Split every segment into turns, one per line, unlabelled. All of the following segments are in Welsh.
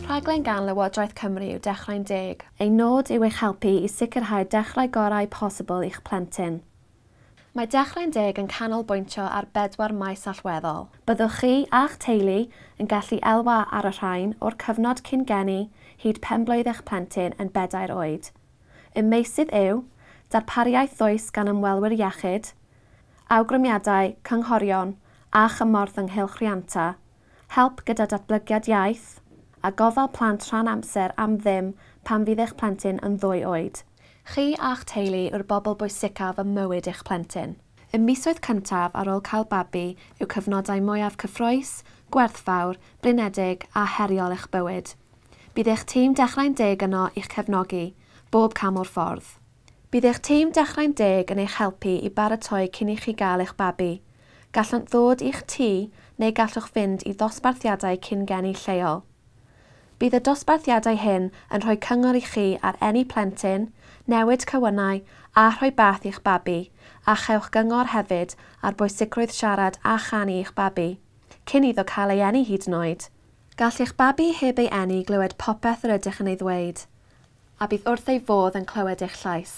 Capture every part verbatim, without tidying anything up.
Rhaglen gan Lywodraeth Cymru yw Dechrau'n Deg. Ei nod yw eich helpu i sicrhau dechrau gorau posibl i'ch plentyn. Mae Dechrau'n Deg yn canolbwyntio ar bedwar maes allweddol. Byddwch chi a'ch teulu yn gallu elwa ar y rhain o'r cyfnod cyn geni hyd penblwydd eich plentyn yn bedair oed. Y meysydd yw darpariaeth ddwys gan ymwelwyr iechyd, awgrymiadau, cynghorion a chymorth ynghylch rhianta, help gyda datblygiad iaith, a gofal plant rhan amser am ddim pan fydd eich plentyn yn ddwy oed. Chi a'ch teulu yw'r bobl bwysicaf ym mywyd eich plentyn. Y misoedd cyntaf ar ôl cael babi yw cyfnodau mwyaf cyffrous, gwerthfawr, blinedig a heriol eich bywyd. Bydd eich tîm Dechrau'n Deg yno i'ch cefnogi, bob cam o'r ffordd. Bydd eich tîm Dechrau'n Deg yn eich helpu i baratoi cyn i chi gael eich babi. Gallant ddod i'ch tŷ neu gallwch fynd i ddosbarthiadau cyn geni lleol. Bydd y dosbarthiadau hyn yn rhoi cyngor i chi ar eni plentyn, newid cywynnau a rhoi bath i'ch babi, a chewch gyngor hefyd ar bwysigrwydd siarad a chanu i'ch babi, cyn iddo cael ei eni hyd yn oed. Gall eich babi heb ei eni glywed popeth yr ydych yn ei ddweud, a bydd wrth ei fodd yn clywed eich llais.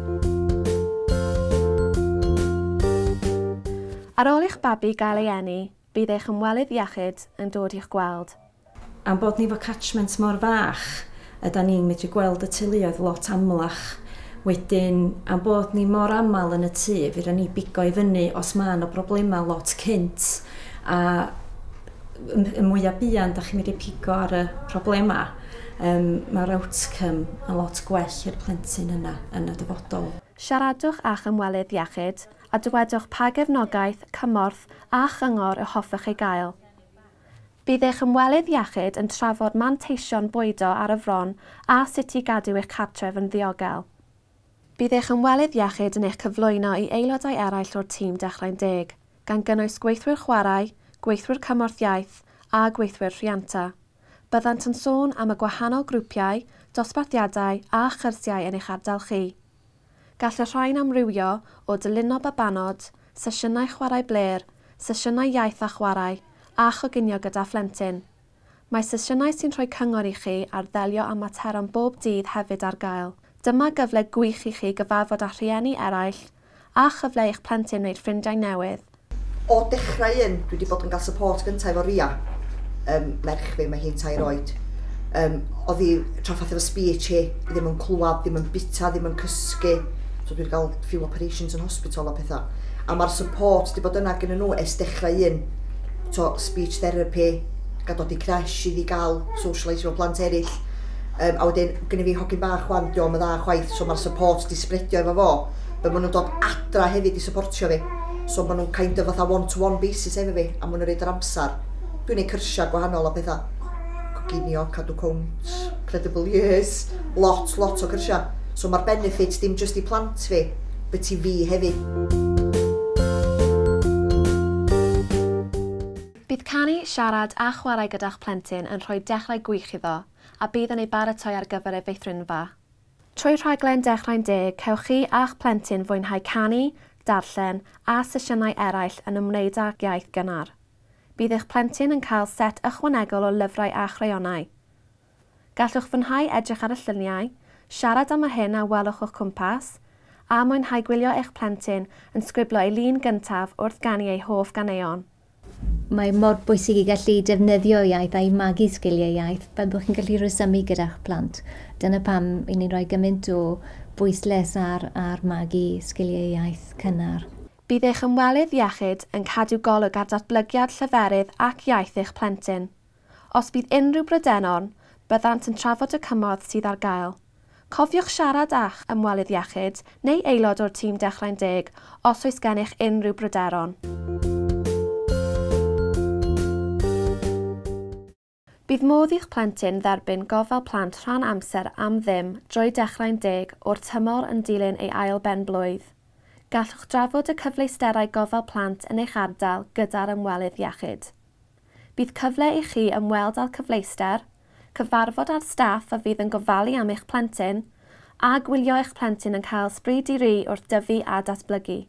Ar ôl eich babi gael ei eni, bydd eich ymwelydd iechyd yn dod i'ch gweld.
Am bod ni fo catchment mor fach, yda ni'n medru gweld y teuluoedd lot amlach. Wedyn, am bod ni mor aml yn y tŷ, fydd ni bigo i fyny os mae yna broblemau lot cynt. A y mwyaf buan, da chi'n medru pigo ar y problemau, um, mae'r outcome yn lot gwell i'r plentyn yna yn y dyfodol.
Siaradwch a'ch ymwelydd iechyd a dywedwch pa gefnogaeth, cymorth a chyngor y hoffech ei gael. Bydd eich ymwelydd iechyd yn trafod manteision bwydo ar y fron a sut i gadw eich cartref yn ddiogel. Bydd eich ymwelydd iechyd yn eich cyflwyno i aelodau eraill o'r tîm Dechrau'n Deg, gan gynnwys gweithwyr chwarae, gweithwyr cymorth iaith a gweithwyr rhianta. Byddant yn sôn am y gwahanol grwpiau, dosbarthiadau a chyrsiau yn eich ardal chi. Gall y rhain amrywio o dyluno babanod, sesiynau chwarae bler, sesiynau iaith a chwarae, a choginio gyda phlentyn. Mae sesiynau sy'n rhoi cyngor i chi ar ddelio â materon bob dydd hefyd ar gael. Dyma gyfle gwych i chi gyfarfod â rhieni eraill a chyfle i'ch plentyn wneud ffrindiau newydd.
O dechrau un, dwi wedi bod yn cael support gyntaf efo Ria, um, merch fi, mae hi'n tair oed. Um, oedd hi traffath efo speech hi, ddim yn clywed, ddim yn bita, ddim yn cysgu. So dwi wedi cael few operations yn hospital o pethau. A mae'r support wedi bod yna gyda nhw ers dechrau un. So, speech therapy, gad dod i crash iddi gael, socialise efo plant eraill. Um, a wedyn, gyda fi hogyn bach wan, diolch yn dda chwaith, so mae'r support di spredio efo fo. Be maen nhw'n dod adra hefyd i supportio fi. So maen nhw'n kind of fatha one-to-one basis efo fi, a maen nhw'n rhaid yr amser. Dwi'n neud cyrsiau gwahanol o bethau. Coginio, cadw count, credible years, lot, lot o cyrsiau. So mae'r benefits dim just i plant fi, bet i fi hefyd.
Bydd canu, siarad a chwarae gyda'ch plentyn yn rhoi dechrau gwych iddo, a bydd yn ei baratoi ar gyfer ei feithrinfa. Trwy rhaglen Dechrau'n Deg, cewch chi a'ch plentyn fwynhau canu, darllen a sesiynau eraill yn ymwneud ag iaith gynnar. Bydd eich plentyn yn cael set ychwanegol o lyfrau a chrayonau. Gallwch fwynhau edrych ar y lluniau, siarad am y hyn a welwch o'ch cwmpas, a mwynhau gwylio eich plentyn yn sgriblo ei lun gyntaf wrth ganu ei hoff ganeuon.
Mae mor bwysig i gallu defnyddio iaith a i magu sgiliau iaith, byddwch chi'n gallu resymu gyda'ch plant. Dyna pam i ni'n rhoi gymaint o bwysles ar, ar magu sgiliau iaith cynnar.
Bydd eich ymwelydd iechyd yn cadw golwg ar datblygiad lleferydd ac iaith eich plentyn. Os bydd unrhyw bryderon, byddant yn trafod y cymorth sydd ar gael. Cofiwch siarad a'ch ymwelydd iechyd neu aelod o'r tîm Dechrau'n Deg os oes gennych unrhyw bryderon. Bydd modd i'ch plentyn dderbyn gofal plant rhan amser am ddim drwy Dechrau'n Deg o'r tymor yn dilyn ei ail ben-blwydd. Gallwch drafod y cyfleusterau gofal plant yn eich ardal gyda'r ymwelydd iechyd. Bydd cyfle i chi ymweld â'r cyfleuster, cyfarfod â'r staff a fydd yn gofalu am eich plentyn, a gwylio eich plentyn yn cael sbryd i ri wrth dyfu a datblygu.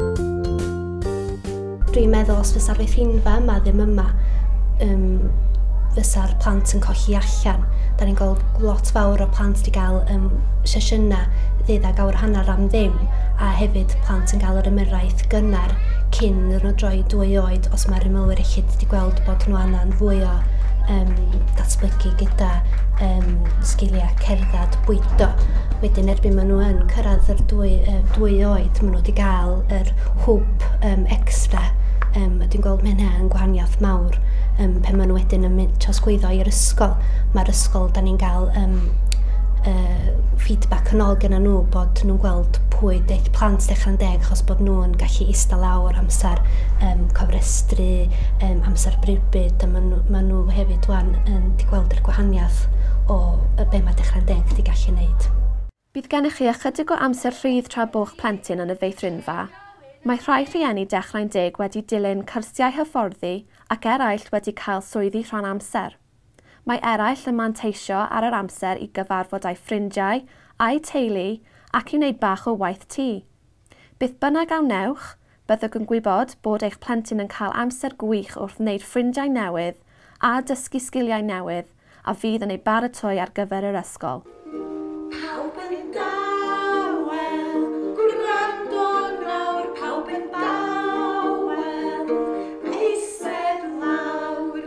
Dwi'n meddwl os fysa'r feithrinfa yma ddim yma, um, fysa'r plant yn colli allan. Da ni'n gweld lot fawr o plant wedi cael um, sesiynau ddeuddeg awr hanner am ddim, a hefyd plant yn cael yr ymyrraeth gynnar cyn nhw droi dwy oed os mae'r ymwelwyr iechyd wedi gweld bod nhw anna'n fwy o um, datblygu gyda um, sgiliau cerdded bwydo. Wedyn erbyn maen nhw yn cyrraedd yr dwy, uh, dwy oed, maen nhw wedi cael yr hwb um, extra. Um, Dwi'n gweld mae hynna yn gwahaniaeth mawr um, pan maen nhw wedyn yn mynd trosglwyddo i'r ysgol. Mae'r ysgol, da ni'n cael um, uh, feedback yn ôl gyda nhw bod nhw'n gweld pwy deith plant dechrau'n deg achos bod nhw'n gallu eistedd lawr amser um, cofrestru, um, amser brybyd, a maen nhw, ma nhw hefyd wan yn di gweld yr gwahaniaeth o be mae dechrau'n deg wedi gallu wneud.
Bydd gennych chi ychydig o amser rhydd tra bwch plentyn yn y feithrinfa. Mae rhai rhieni dechrau'n deg wedi dilyn cyrsiau hyfforddi ac eraill wedi cael swyddi rhan amser. Mae eraill yn manteisio ar yr amser i gyfarfod â'i ffrindiau, a'i teulu ac i wneud bach o waith tŷ. Bydd bynnag awnewch, byddwch yn gwybod bod eich plentyn yn cael amser gwych wrth wneud ffrindiau newydd a dysgu sgiliau newydd a fydd yn ei baratoi ar gyfer yr ysgol.
Pawb yn dawel, gwrando nawr, pawb yn dawel, eistedd lawr,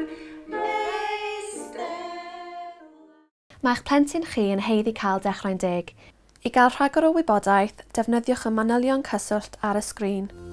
eistedd.
Mae'ch plentyn chi yn heiddi cael dechrau'n deg. I gael rhagor o wybodaeth, defnyddiwch y manylion cyswllt ar y sgrin.